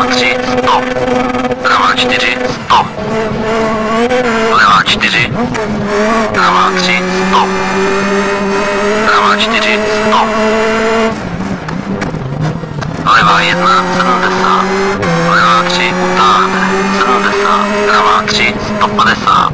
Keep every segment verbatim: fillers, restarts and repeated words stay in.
Levá tři, sto. Pravá čtyři, sto. Levá čtyři. Pravá tři, sto. Pravá čtyři, sto. Levá jedna, sedmdesát. Levá tři, utáhne, sedmdesát. Pravá tři, sto padesát.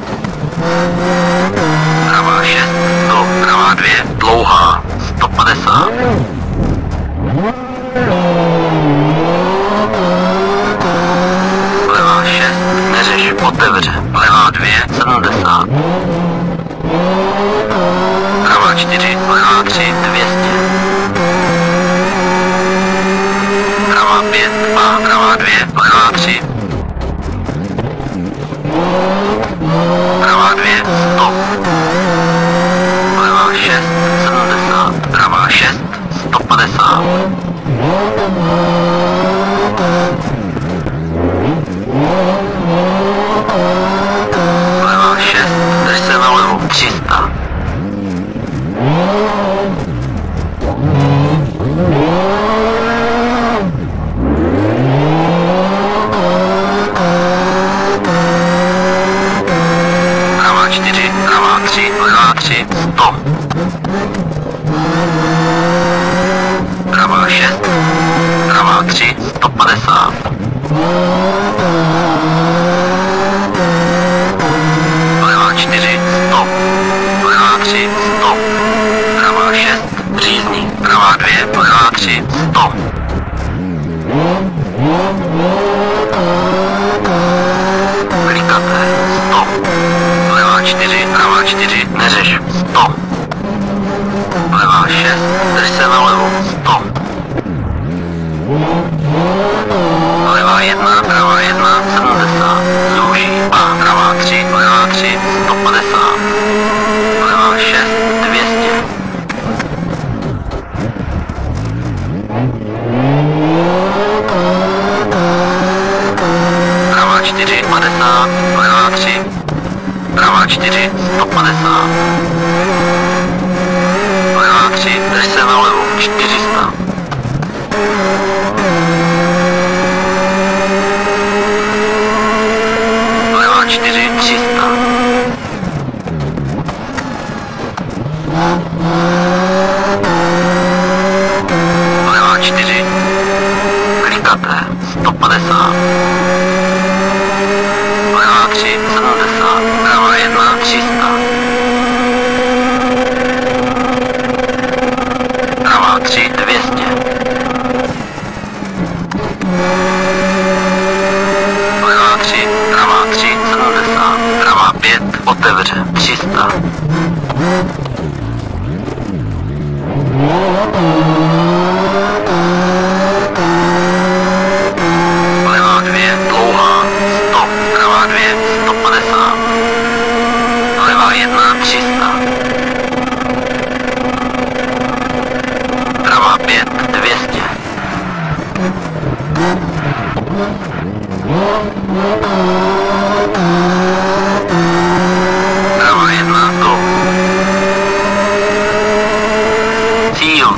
Pravá šest, sto. Pravá dvě, dlouhá, sto padesát. Levá šest, neřeš, otevře. Levá dvě, sedmdesát. Pravá čtyři, levá tři, dvě stě. Pravá pět, a pravá dvě, levá tři. Pravá dvě, sto. Levá šest, sedmdesát. Pravá šest, sto padesát. Levá šest, drž se na levo, tři sta. Pravá čtyři, pravá tři, levá tři, sto. Pravá šest, pravá tři, sto padesát. Levá čtyři, sto. Levá tři, sto. Pravá šest, řízní. Pravá dvě, levá tři, sto. Klikaté, sto. Levá čtyři, pravá čtyři, neřeš, sto. Levá šest, drž se na levo, sto. Levá jedna, pravá jedna, sedmdesát. Zúží, a pravá tři, levá tři, sto padesát. Levá šest, dvě stě. Pravá čtyři, padesát, levá tři. Pravá čtyři, sto padesát. Levá tři, drž se na levo, čtyři sta. Levá čtyři, tři sta. Levá čtyři. Klikaté, sto padesát. Levá tři, sedmdesát. Pravá jedna, tři sta. Pravá tři, dvě stě. Levá tři, pravá tři, sedmdesát. Pravá pět, otevře, tři sta. Levá dvě, dlouhá, sto. Pravá dvě, sto padesát. Levá jedna, tři sta. Pravá pět, dvě stě. Pravá jedna, go. Cíl.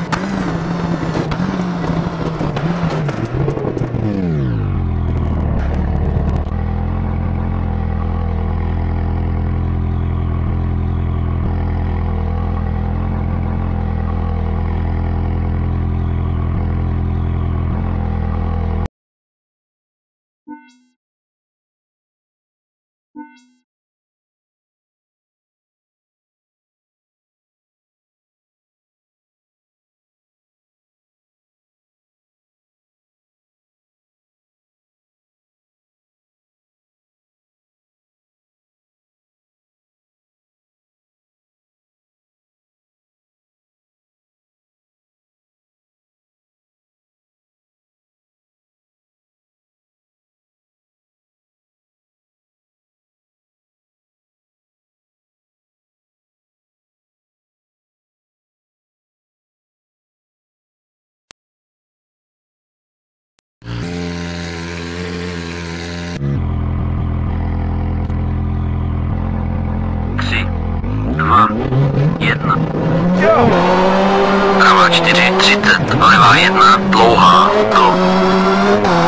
jedna. Pravá čtyři, třicet, levá jedna, dlouhá, go.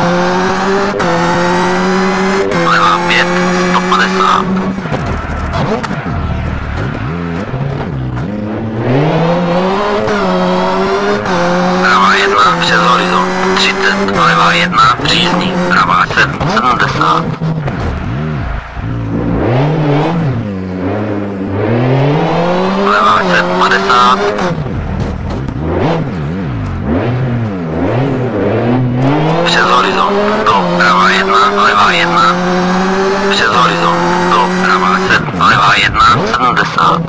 jedna, přízní, pravá sedm, sedmdesát. Levá sedm, padesát. Přes horizont, do, pravá jedna, levá jedna. Přes horizont, do, pravá sedm, levá jedna, sedmdesát.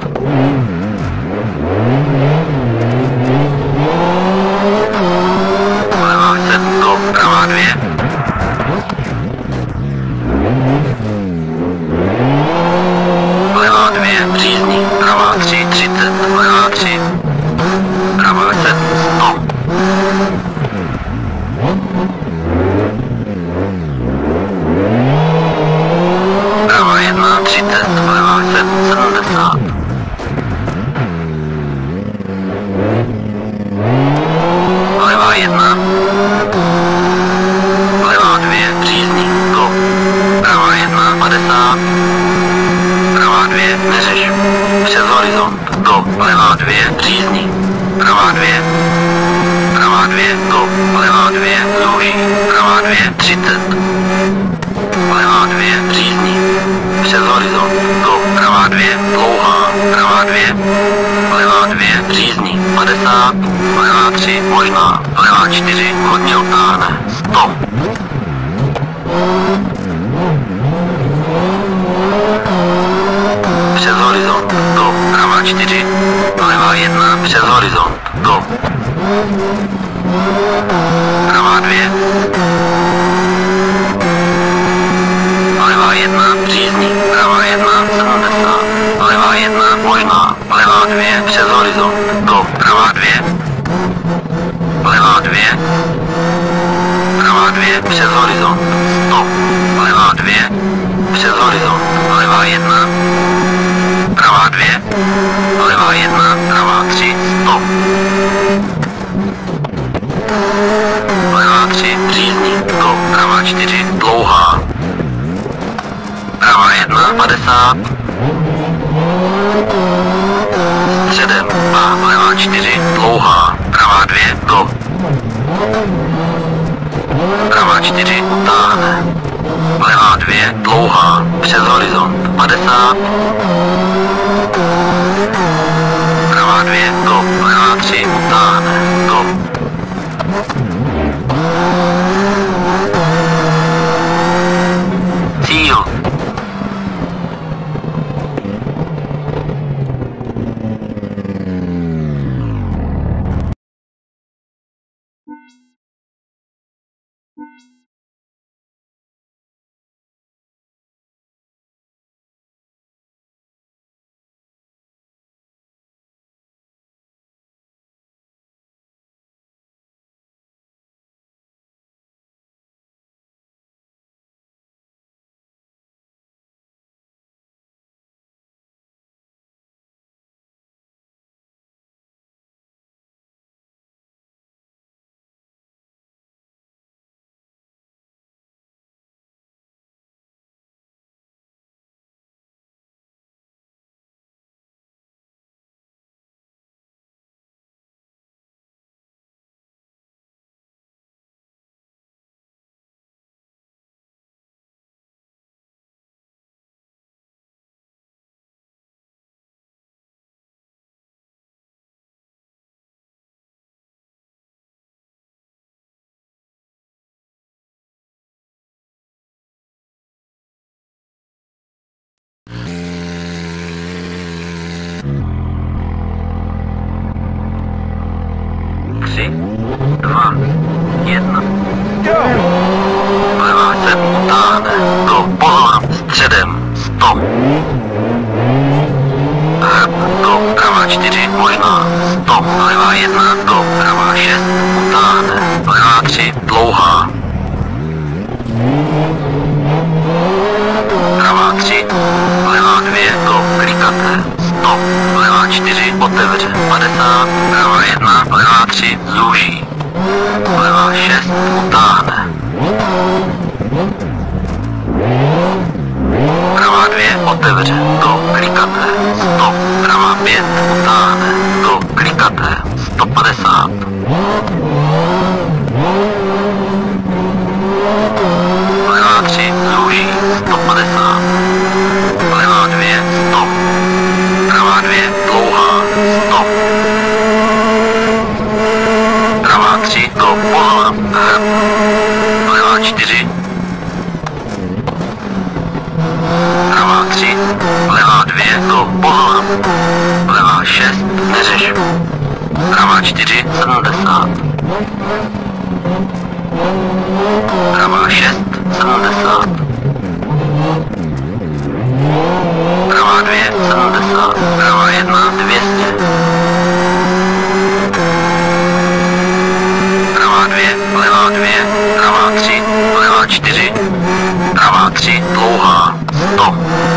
Levá sedm, do, pravá dvě. Levá dvě, přízní, pravá tři, třicet, levá tři. Pravá sedm, sto. Pravá jedna, třicet, levá sedm, sedmdesát. Levá jedna. Levá dvě, přízní, do. Pravá jedna, padesát. Pravá dvě, neřeš. Přes horizont, do. Levá dvě, přízní. Pravá dvě. Pravá dvě, do. Levá dvě, louží. Pravá dvě, třicet. Levá dvě, přízní. Přes horizont, do. Pravá dvě, dlouhá. Pravá dvě. Levá dvě, přízní. padesát. Levá tři, možná. Levá čtyři, hodně otáhne. sto. Přes horizont, do. Pravá čtyři. Levá jedna, přes horizont, do. Pravá dvě. Levá jedna, přízní. Pravá jedna, sedmdesát. Levá jedna, možná. Levá dvě, přes horizont, do. Pravá dvě. Levá dvě. Pravá dvě, přes horizont, sto. Levá dvě, přes horizont. Levá jedna. Pravá dvě. Levá jedna, pravá tři, sto. Levá tři, přízní, do. Pravá čtyři, dlouhá. Pravá jedna, padesát. Středem a levá čtyři, dlouhá. Pravá dvě, do. Pravá čtyři, utáhne. Levá dvě, dlouhá. Přes horizont, padesát. Pravá dvě, do. Levá tři, utáhne. Do. Cíl. čtyři, pravá tři, levá dvě, go, pozor, levá šest, neřeš, pravá čtyři, sedmdesát, pravá šest, sedmdesát, pravá dvě, sedmdesát, pravá jedna, dvě stě, pravá dvě, levá dvě, pravá tři, levá čtyři, pravá tři, dlouhá, sto.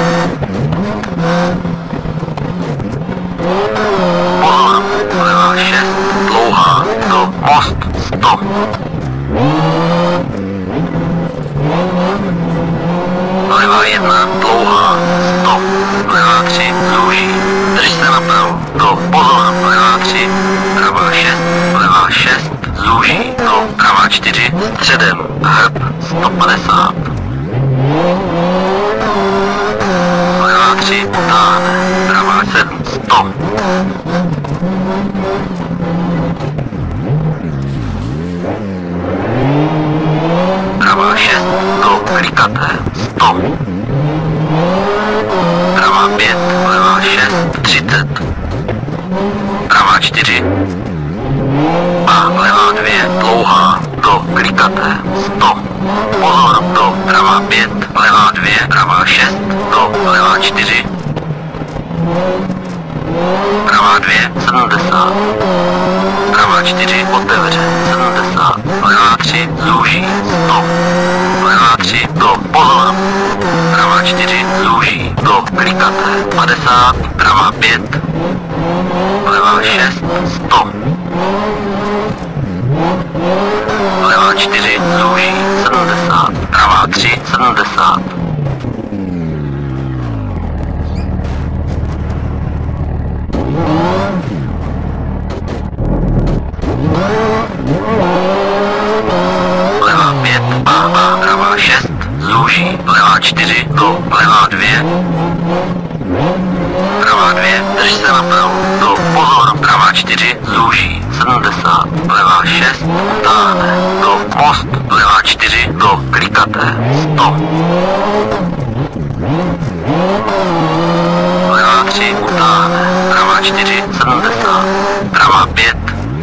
Pozor, levá šest, dlouhá, do most, sto. Levá jedna, dlouhá, sto. Levá tři, zúží, drž se napravo, do pozor, levá tři, pravá šest, levá šest, zúží, do pravá čtyři, středem, hrb, sto padesát. Levá tři, táhne, pravá sedm, sto. Pravá šest, do klikaté, sto. Pravá pět, levá šest, třicet. Pravá čtyři a levá dvě, dlouhá, do klikaté, sto. Pozor, do pravá pět, levá dvě, pravá šest, do levá čtyři. Pravá dvě, sedmdesát. Pravá čtyři, otevře, sedmdesát. Levá tři, zúží, sto. Levá tři, do pozor. Pravá čtyři, zúží, do klikaté, padesát. Pravá pět, levá šest, sto. Levá čtyři, zúží, sedmdesát. Pravá tři, sedmdesát. Levá pět, a, a, pravá šest, zúží, levá čtyři, do, levá dvě, pravá dvě, drž se napravo, do, pozor, pravá čtyři, zúží, sedmdesát, levá šest, utáhne, do, most, levá čtyři, do, klikaté, sto. Levá tři, utáhne, pravá čtyři, sedmdesát, pravá pět,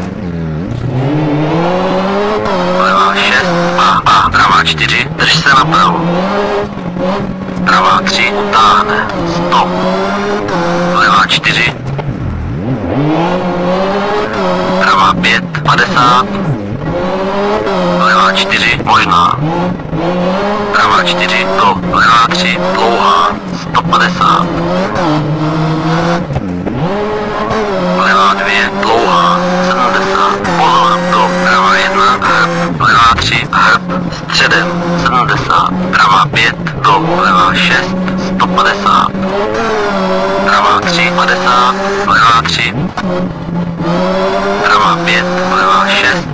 levá šest, a, a, pravá čtyři, drž se napravo. Pravá tři, utáhne, sto. Levá čtyři, pravá pět, padesát. Levá čtyři, možná. Pravá čtyři, do, levá tři, dlouhá, sto padesát. Levá dvě, dlouhá, sedmdesát. Pozor, do, pravá jedna, hrb, levá tři, hrb, středem, sedmdesát. Pravá pět, do, levá šest, sto padesát. Pravá tři, padesát, levá tři. Pravá pět, levá šest,